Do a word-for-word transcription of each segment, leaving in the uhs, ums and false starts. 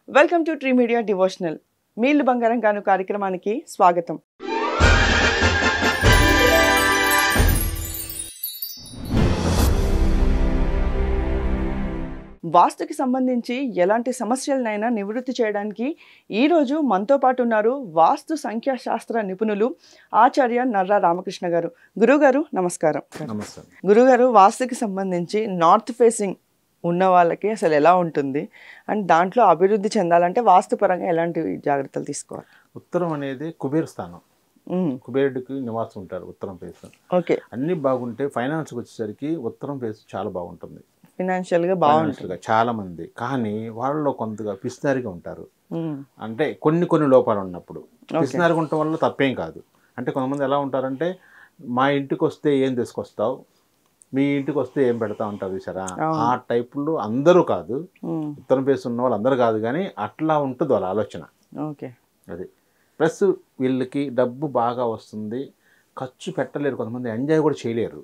Welcome to tree media devotional. మీ ఇల్లు బంగారం గాను కార్యక్రమానికి స్వాగతం. వాస్తుకి సంబంధించి ఎలాంటి సమస్యలనైనా నివృత్తి చేయడానికి ఈరోజు మనతో పాటు ఉన్నారు వాస్తు సంఖ్యాశాస్త్ర నిపుణులు ఆచార్య నర్రా రామకృష్ణ గారు. గురుగారు నమస్కారం. నమస్కారం. గురుగారు, వాస్తుకి సంబంధించి నార్త్ ఫేసింగ్ ఉన్న వాళ్ళకి అసలు ఎలా ఉంటుంది అండ్ దాంట్లో అభివృద్ధి చెందాలంటే వాస్తుపరంగా ఎలాంటి జాగ్రత్తలు తీసుకోవాలి? ఉత్తరం అనేది కుబేర స్థానం. కుబేరుడికి నివాసం ఉంటారు ఉత్తరం ఫేస్. ఓకే, అన్ని బాగుంటే ఫైనాన్స్కి వచ్చేసరికి ఉత్తరం ఫేస్ చాలా బాగుంటుంది, ఫినాన్షియల్ గా బాగుంటుంది చాలా మంది. కానీ వాళ్ళలో కొంతగా పిసినారిగా ఉంటారు. అంటే కొన్ని కొన్ని లోపాలు ఉన్నప్పుడు పిసినారిగా ఉండటం వల్ల తప్పేం కాదు. అంటే కొంతమంది ఎలా ఉంటారంటే, మా ఇంటికి వస్తే ఏం తీసుకొస్తావు, మీ ఇంటికి వస్తే ఏం పెడతా ఉంటారు చూసారా, ఆ టైపులో అందరూ కాదు, ఉత్తరం ఫేస్ ఉన్న వాళ్ళు అందరూ కాదు, కానీ అట్లా ఉంటుంది వాళ్ళ ఆలోచన. ఓకే, అది ప్లస్ వీళ్ళకి డబ్బు బాగా వస్తుంది, ఖర్చు పెట్టలేరు, కొంతమంది ఎంజాయ్ కూడా చేయలేరు.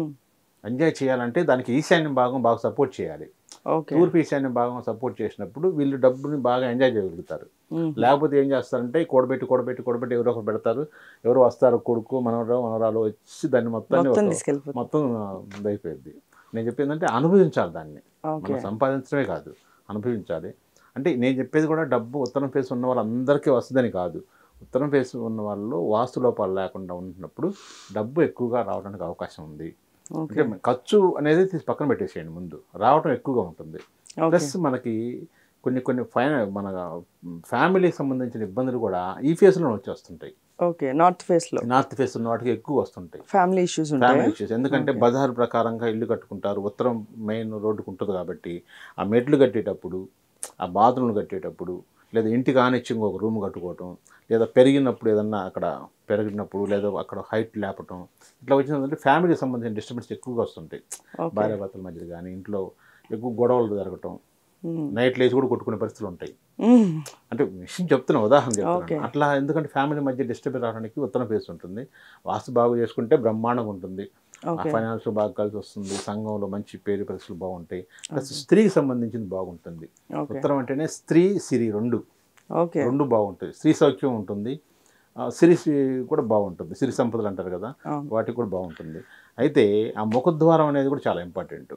ఎంజాయ్ చేయాలంటే దానికి ఈశాన్యం భాగం బాగా సపోర్ట్ చేయాలి. తూర్పు ఈశాన్యం భాగం సపోర్ట్ చేసినప్పుడు వీళ్ళు డబ్బుని బాగా ఎంజాయ్ చేయగలుగుతారు. లేకపోతే ఏం చేస్తారంటే కూడబెట్టి కూడబెట్టి కూడబెట్టి ఎవరో ఒకరు పెడతారు, ఎవరు వస్తారు, కొడుకు మనవరాలు మనవరాలు వచ్చి దాన్ని మొత్తాన్ని మొత్తం అయిపోయింది. నేను చెప్పేది అంటే అనుభవించాలి దాన్ని, మనం సంపాదించడమే కాదు అనుభవించాలి. అంటే నేను చెప్పేది కూడా డబ్బు ఉత్తరం ఫేస్ ఉన్న వాళ్ళందరికీ వస్తుందని కాదు. ఉత్తరం ఫేస్ ఉన్న వాళ్ళు వాస్తు లోపాలు లేకుండా ఉన్నప్పుడు డబ్బు ఎక్కువగా రావడానికి అవకాశం ఉంది. అంటే ఖర్చు అనేది తీసి పక్కన పెట్టేసేయండి, ముందు రావడం ఎక్కువగా ఉంటుంది. ప్లస్ మనకి కొన్ని కొన్ని ఫైన మన ఫ్యామిలీకి సంబంధించిన ఇబ్బందులు కూడా ఈ ఫేస్లో వచ్చేస్తుంటాయి. ఓకే, నార్త్ ఫేస్ లో నార్త్ ఫేస్ ఉన్న వాటికి ఎక్కువ వస్తుంటాయి ఫ్యామిలీ ఇష్యూస్. ఫ్యామిలీ ఇష్యూస్ ఎందుకంటే బజార్ ప్రకారంగా ఇల్లు కట్టుకుంటారు, ఉత్తరం మెయిన్ రోడ్డుకు ఉంటుంది కాబట్టి ఆ మెట్లు కట్టేటప్పుడు, ఆ బాత్రూమ్లు కట్టేటప్పుడు, లేదా ఇంటికి ఆనిచ్చింగ్ ఒక రూమ్ కట్టుకోవటం, లేదా పెరిగినప్పుడు ఏదన్నా అక్కడ పెరిగినప్పుడు లేదా అక్కడ హైట్ లేపటం, ఇట్లా వచ్చిందంటే ఫ్యామిలీకి సంబంధించిన డిస్టర్బెన్స్ ఎక్కువగా వస్తుంటాయి. భార్యాభర్తల మధ్య కానీ ఇంట్లో ఎక్కువ గొడవలు జరగటం, నైట్ లేచి కూడా కొట్టుకునే పరిస్థితులు ఉంటాయి. అంటే విషయం చెప్తున్నా, ఉదాహరణ చెప్తున్నాను. అట్లా ఎందుకంటే ఫ్యామిలీ మధ్య డిస్టర్బెన్స్ రావడానికి ఉత్తరం ఫేస్ ఉంటుంది. వాస్తు బాగు చేసుకుంటే బ్రహ్మాండంగా ఉంటుంది, ఫైనాన్స్ బాగా కలిసి వస్తుంది, సంఘంలో మంచి పేరు పరిస్థితులు బాగుంటాయి. ప్లస్ స్త్రీకి సంబంధించింది బాగుంటుంది. ఉత్తరం అంటేనే స్త్రీ సిరి రెండు రెండు బాగుంటాయి. స్త్రీ సౌఖ్యం ఉంటుంది, సిరి కూడా బాగుంటుంది, సిరి సంపదలు అంటారు కదా, వాటికి కూడా బాగుంటుంది. అయితే ఆ ముఖద్వారం అనేది కూడా చాలా ఇంపార్టెంట్.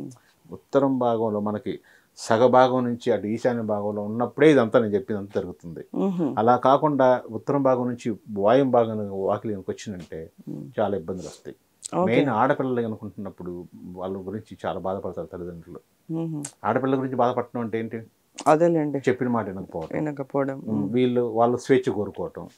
ఉత్తరం భాగంలో మనకి సగభాగం నుంచి అటు ఈశాన్య భాగంలో ఉన్నప్పుడే ఇదంతా నేను చెప్పిందంతా జరుగుతుంది. అలా కాకుండా ఉత్తరం భాగం నుంచి వాయు భాగం వాకిలి వచ్చిందంటే చాలా ఇబ్బందులు వస్తాయి. మెయిన్ ఆడపిల్లలు అనుకుంటున్నప్పుడు వాళ్ళ గురించి చాలా బాధపడతారు తల్లిదండ్రులు. ఆడపిల్లల గురించి బాధపడటం అంటే ఏంటి, అదేలేండి, చెప్పిన మాట వినకపోవడం వినకపోవడం, వీళ్ళు వాళ్ళు స్వేచ్ఛ కోరుకోవటం.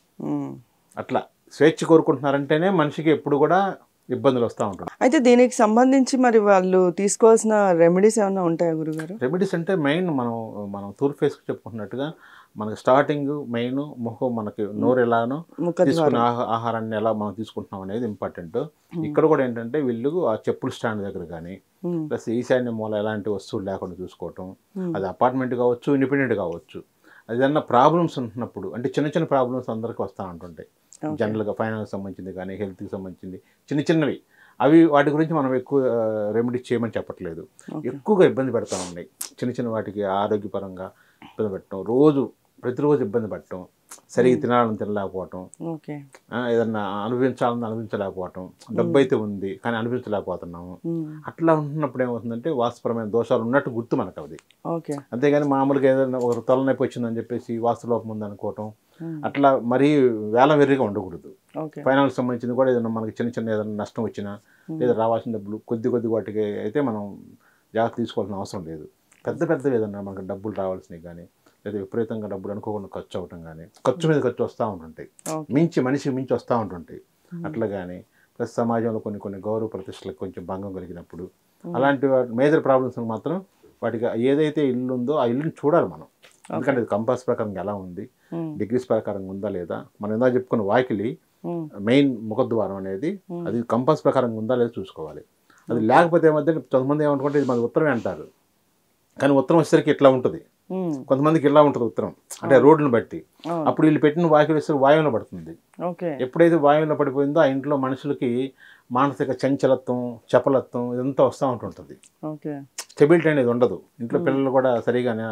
అట్లా స్వేచ్ఛ కోరుకుంటున్నారంటేనే మనిషికి ఎప్పుడు కూడా ఇబ్బందులు వస్తూ ఉంటాయి. అయితే దీనికి సంబంధించి మరి వాళ్ళు తీసుకోవాల్సిన రెమెడీస్ ఏమైనా ఉంటాయా గురుగారు? రెమెడీస్ అంటే మెయిన్ మనం మనం తూర్పు ఫేస్కి చెప్పుకున్నట్టుగా మనకి స్టార్టింగ్ మెయిన్ ముఖం, మనకి నోరు ఎలానో తీసుకున్న ఆహారాన్ని ఎలా మనం తీసుకుంటున్నాం అనేది ఇంపార్టెంట్. ఇక్కడ కూడా ఏంటంటే వీళ్ళు ఆ చెప్పుల స్టాండ్ దగ్గర కానీ ప్లస్ ఈశాన్య మూల ఎలాంటి వస్తువులు లేకుండా చూసుకోవటం. అది అపార్ట్మెంట్ కావచ్చు, ఇండిపెండెంట్ కావచ్చు. అదన్నా ప్రాబ్లమ్స్ ఉంటున్నప్పుడు, అంటే చిన్న చిన్న ప్రాబ్లమ్స్ అందరికీ వస్తూ ఉంటుంటాయి జనరల్గా, ఫైనాన్స్ సంబంధించింది కానీ హెల్త్కి సంబంధించింది చిన్న చిన్నవి, అవి వాటి గురించి మనం ఎక్కువ రెమెడీ చేయమని చెప్పట్లేదు. ఎక్కువగా ఇబ్బంది పెడతా ఉన్నాయి చిన్న చిన్న వాటికి, ఆరోగ్యపరంగా ఇబ్బంది పెట్టడం, రోజు ప్రతిరోజు ఇబ్బంది పడటం, సరిగ్గా తినాలని తినలేకపోవటం, ఏదన్నా అనుభవించాలని అనుభవించలేకపోవటం, డబ్బు అయితే ఉంది కానీ అనుభవించలేకపోతున్నాము. అట్లా ఉంటున్నప్పుడు ఏమవుతుందంటే వాస్తుపరమైన దోషాలు ఉన్నట్టు గుర్తు మనకు అది. అంతేగాని మామూలుగా ఏదైనా ఒక తలనొప్పి వచ్చిందని చెప్పేసి వాస్తు లోపం ఉంది అనుకోవటం, అట్లా మరీ వేల వెర్రిగా ఉండకూడదు. ఫైనాన్స్ సంబంధించింది కూడా ఏదైనా మనకి చిన్న చిన్న ఏదైనా నష్టం వచ్చినా లేదా రావాల్సిన డబ్బులు కొద్ది కొద్ది వాటికి అయితే మనం జాగ్రత్త తీసుకోవాల్సిన అవసరం లేదు. పెద్ద పెద్దవి ఏదన్నా మనకు డబ్బులు రావాల్సినవి కానీ లేదా విపరీతంగా డబ్బులు అనుకోకుండా ఖర్చు అవ్వటం కానీ, ఖర్చు మీద ఖర్చు వస్తూ ఉంటుంటాయి, మించి మనిషి మించి వస్తూ ఉంటుంటాయి. అట్లా కానీ ప్లస్ సమాజంలో కొన్ని కొన్ని గౌరవ ప్రతిష్టలకు కొంచెం భంగం కలిగినప్పుడు, అలాంటి మేజర్ ప్రాబ్లమ్స్ మాత్రం వాటికి ఏదైతే ఇల్లు ఉందో ఆ ఇల్లుని చూడాలి మనం. ఎందుకంటే అది కంపాస్ ప్రకారం ఎలా ఉంది, డిగ్రీస్ ప్రకారం ఉందా లేదా, మనం ఎలా చెప్పుకున్న వాకిలి మెయిన్ ముఖద్వారం అనేది అది కంపాస్ ప్రకారం ఉందా లేదా చూసుకోవాలి. అది లేకపోతే ఏమంటే కొంతమంది ఏమనుకుంటే ఇది మన ఉత్తరమే అంటారు, కానీ ఉత్తరం వచ్చేసరికి ఇట్లా ఉంటుంది, కొంతమందికి ఇలా ఉంటుంది ఉత్తరం అంటే రోడ్లను బట్టి. అప్పుడు వీళ్ళు పెట్టిన వాకిలి వేసరికి వాయువులో పడుతుంది. ఎప్పుడైతే వాయువులో పడిపోయిందో ఆ ఇంట్లో మనుషులకి మానసిక చంచలత్వం, చపలత్వం ఇదంతా వస్తూ ఉంటుంటుంది. స్టెబిలిటీ అనేది ఉండదు ఇంట్లో. పిల్లలు కూడా సరిగా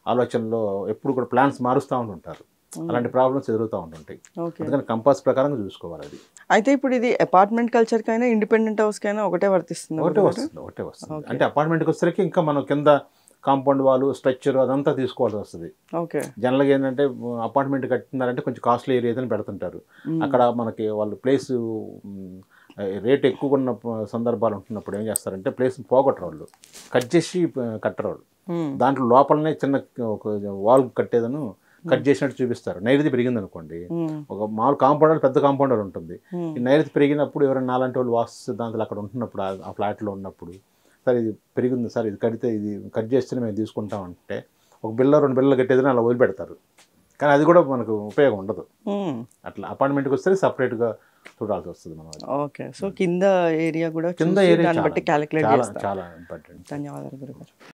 ఆలోచనలో ఎప్పుడు కూడా ప్లాన్స్ మారుస్తూ ఉంటుంటారు. అలాంటి ప్రాబ్లమ్స్ ఎదురుతూ ఉంటుంటాయి. అందుకని కంపాస్ ప్రకారం చూసుకోవాలి అది. అయితే ఇప్పుడు ఇది అపార్ట్మెంట్ కల్చర్కైనా ఇండిపెండెంట్ హౌస్కైనా ఒకటే వర్తిస్తుంది? ఒకటే వస్తుంది ఒకటే వస్తుంది అంటే అపార్ట్మెంట్కి వచ్చేసరికి ఇంకా మనం కింద కాంపౌండ్ వాళ్ళు స్ట్రక్చర్ అదంతా తీసుకోవాల్సి వస్తుంది. ఓకే. జనరల్గా ఏంటంటే అపార్ట్మెంట్ కట్టినారంటే కొంచెం కాస్ట్లీ ఏరియాని పెడుతుంటారు. అక్కడ మనకి వాళ్ళు ప్లేస్ రేట్ ఎక్కువ ఉన్న సందర్భాలు ఉంటున్నప్పుడు ఏం చేస్తారంటే ప్లేస్ పోగొట్టరు వాళ్ళు, కట్ చేసి కట్టరు వాళ్ళు. దాంట్లో లోపలనే చిన్న ఒక వాల్ కట్టేదను కట్ చేసినట్టు చూపిస్తారు. నైరుతి పెరిగింది అనుకోండి, ఒక మామూలు కాంపౌండర్ పెద్ద కాంపౌండర్ ఉంటుంది. ఈ నైరుతి పెరిగినప్పుడు ఎవరైనా నాలాంటి వాళ్ళు వాస్తు సిద్ధాంతాలు అక్కడ ఉంటున్నప్పుడు ఆ ఫ్లాట్లో ఉన్నప్పుడు, సార్ ఇది పెరిగింది సార్, ఇది కడితే ఇది కట్ చేస్తేనే మేము తీసుకుంటాం అంటే ఒక బిల్ల రెండు బిల్లలు కట్టేదని అలా వదిలిపెడతారు. కానీ అది కూడా మనకు ఉపయోగం ఉండదు. అట్లా అపార్ట్మెంట్కి వస్తే సపరేట్గా చూడాల్సి వస్తుంది మనం. ఓకే. సో కింద ఏరియా కూడా కింద ఏరియా బట్టి క్యాలిక్యులేట్ చాలా చాలా ఇంపార్టెంట్. ధన్యవాదాలు గురుగారు.